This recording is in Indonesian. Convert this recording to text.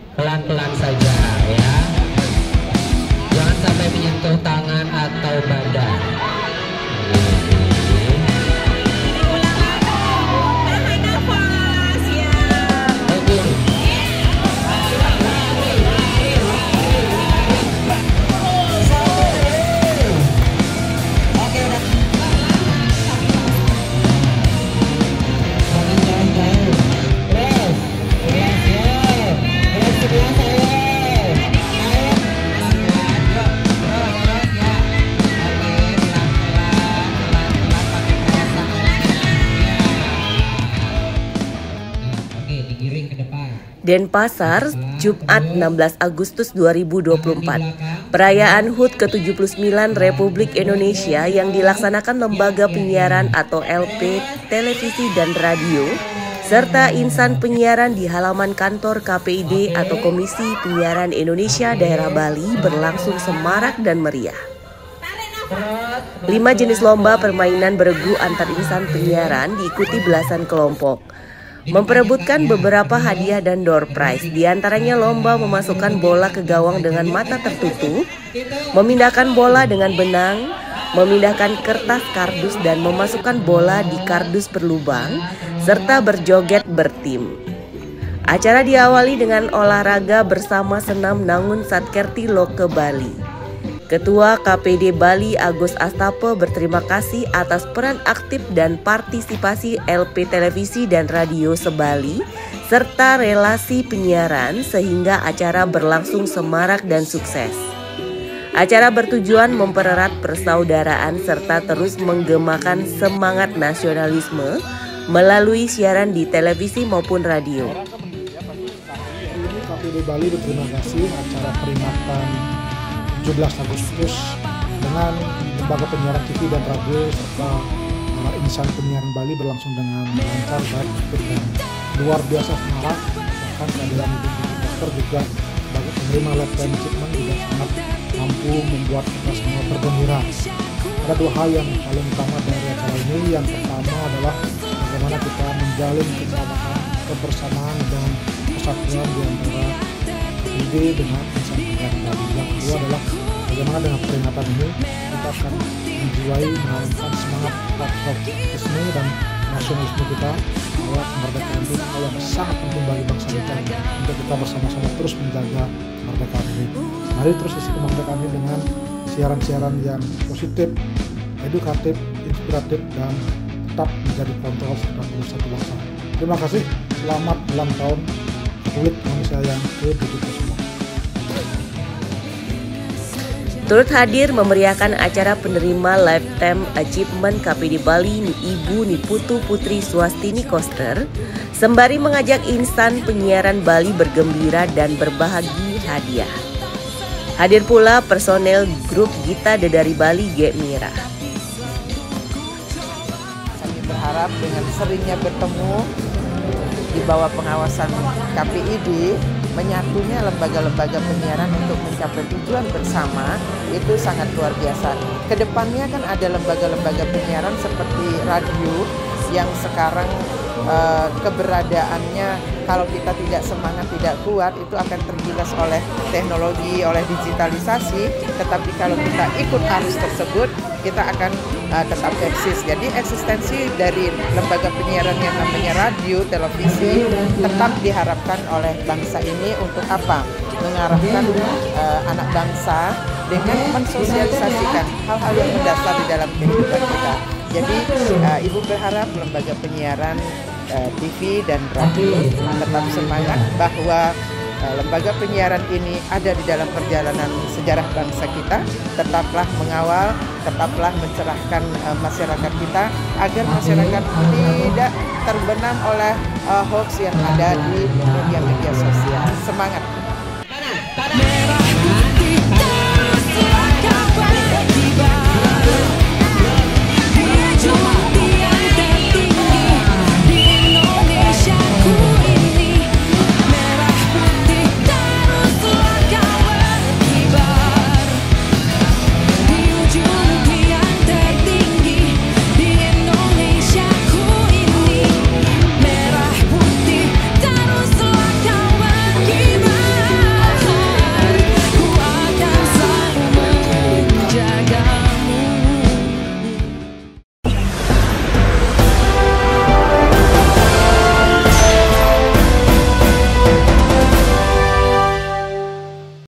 pelan-pelan saja ya. Jangan sampai menyentuh tangan atau badan. Denpasar, Jumat 16 Agustus 2024. Perayaan HUT ke-79 Republik Indonesia yang dilaksanakan Lembaga Penyiaran atau LP, Televisi dan Radio, serta insan penyiaran di halaman kantor KPID atau Komisi Penyiaran Indonesia Daerah Bali berlangsung semarak dan meriah. 5 jenis lomba permainan beregu antar insan penyiaran diikuti belasan kelompok, memperebutkan beberapa hadiah dan door prize. Di antaranya lomba memasukkan bola ke gawang dengan mata tertutup, memindahkan bola dengan benang, memindahkan kertas kardus dan memasukkan bola di kardus berlubang, serta berjoget bertim. Acara diawali dengan olahraga bersama senam Nangun Satkerti Loke Bali. Ketua KPD Bali Agus Astape berterima kasih atas peran aktif dan partisipasi LP Televisi dan Radio Sebali serta relasi penyiaran sehingga acara berlangsung semarak dan sukses. Acara bertujuan mempererat persaudaraan serta terus menggemakan semangat nasionalisme melalui siaran di televisi maupun radio. KPD Bali berterima kasih acara peringatan 17 Agustus dengan Lembaga Penyiaran TV dan Radio serta insan penyiaran Bali berlangsung dengan lancar, baik, dan luar biasa semarak. Bahkan kehadiran Ibu Dokter juga sebagai penerima lifetime achievement juga sangat mampu membuat kita semua bergembira. Ada dua hal yang paling utama dari acara ini. Yang pertama adalah bagaimana kita menjalin kebersamaan dan persatuan di antara ide dengan insan penyiaran Bali. Yang kedua adalah bagaimana dengan peringatan ini kita akan menjiwai menanamkan semangat patriotisme dan nasionalisme kita bahwa kemerdekaan itu hal yang sangat penting bagi bangsa kita untuk kita bersama-sama terus menjaga kemerdekaan ini. Mari terus isi kemerdekaan ini dengan siaran-siaran yang positif, edukatif, inspiratif, dan tetap menjadi kontrol serta satu bangsa. Terima kasih, selamat ulang tahun Republik Indonesia yang ke-79. Turut hadir memeriahkan acara penerima Lifetime Achievement KPD Bali Ibu Niputu Putri Swastini Koster, sembari mengajak insan penyiaran Bali bergembira dan berbagi hadiah. Hadir pula personel grup Gita Dedari Bali G Mira. Kami berharap dengan seringnya bertemu di bawah pengawasan KPID, menyatunya lembaga-lembaga penyiaran untuk mencapai tujuan bersama itu sangat luar biasa. Kedepannya kan ada lembaga-lembaga penyiaran seperti radio yang sekarang keberadaannya kalau kita tidak semangat, tidak kuat, itu akan tergilas oleh teknologi, oleh digitalisasi. Tetapi kalau kita ikut arus tersebut, kita akan tetap eksis. Jadi eksistensi dari lembaga penyiaran yang namanya radio, televisi tetap diharapkan oleh bangsa ini untuk apa? Mengarahkan anak bangsa dengan mensosialisasikan hal-hal yang mendasar di dalam kehidupan kita. Jadi Ibu berharap lembaga penyiaran TV dan radio tetap semangat bahwa lembaga penyiaran ini ada di dalam perjalanan sejarah bangsa kita. Tetaplah mengawal, tetaplah mencerahkan masyarakat kita agar masyarakat tidak terbenam oleh hoax yang ada di media-media sosial. Semangat!